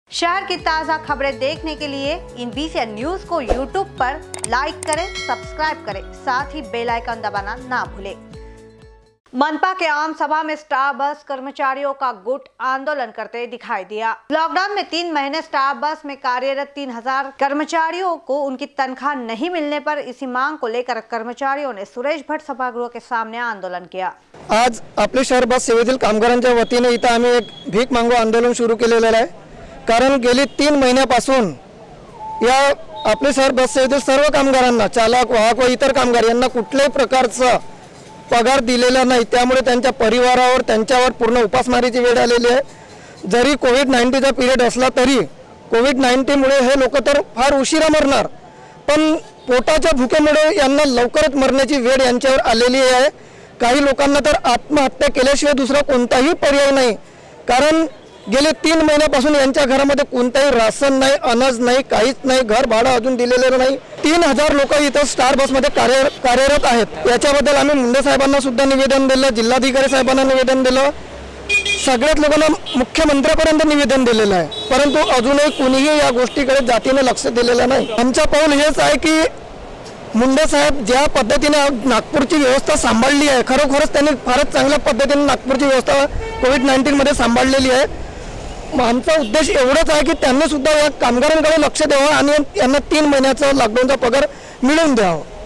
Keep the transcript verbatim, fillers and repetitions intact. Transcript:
शहर की ताज़ा खबरें देखने के लिए इन बीसीएन न्यूज को यूट्यूब पर लाइक करें, सब्सक्राइब करें, साथ ही बेल आइकन दबाना ना भूलें। मनपा के आम सभा में स्टार बस कर्मचारियों का गुट आंदोलन करते दिखाई दिया। लॉकडाउन में तीन महीने स्टार बस में कार्यरत तीन हजार कर्मचारियों को उनकी तनख्वाह नहीं मिलने पर इसी मांग को लेकर कर्मचारियों ने सुरेश भट सभागृह के सामने आंदोलन किया। आज आपले शहर बस सेवेतील कामगारांच्या वतीने इथं आम्ही एक भीक मागो आंदोलन सुरू केलेलं आहे। कारण गेली तीन महिन्यापासून या आपले शहर बस सेवेतील सर्व कामगारांना, चालक, वाहक व इतर कामगार यांना कुठल्याही प्रकारचा पगार दिलेला नाही। त्यामुळे त्यांच्या परिवारावर त्यांच्यावर पूर्ण उपासमारीची वेळ आलेली आहे। जरी कोविड नाईन्टीन चा पिरियड असला तरी कोविड नाईन्टीन मुळे हे लोक तर फार उशिरा मरणार, पण पोटाच्या भुकेमुळे यांना लवकरच मरण्याची वेळ यांच्यावर आलेली आहे। काही लोकांना तर आत्महत्या केल्याशिवाय दुसरा कोणताही पर्याय नाही। कारण गेले तीन महिन्यापासून यांच्या घरामध्ये कोणताही राशन नाही, अनाज नाही, काहीच नाही, घर भाडं अजून दिलेलं नाही। तीन हजार लोक इथं स्टार बस मध्ये कार्य कार्यरत आहेत। याच्याबद्दल आम्ही मुंडे साहेबांना सुद्धा निवेदन दिलं, जिल्हाधिकारी साहेबांना निवेदन दिलं, सगळ्याच लोकांना मुख्यमंत्र्यांपर्यंत निवेदन दिलेलं आहे। परंतु अजूनही कोणीही या गोष्टीकडे जातीने लक्ष दिलेलं नाही। आमचा पाऊल हेच आहे की मुंडे साहेब ज्या पद्धतीने नागपूरची व्यवस्था सांभाळली आहे, खरोखरच त्यांनी फारच चांगल्या पद्धतीने नागपूरची व्यवस्था कोविड नाईन्टीन मध्ये सांभाळलेली आहे। आमचा उद्देश एवढाच आहे की त्यांनी सुद्धा या कामगारांकडे लक्ष द्यावं आणि यांना तीन महिन्याचा लॉकडाऊनचा पगार मिळवून द्यावा।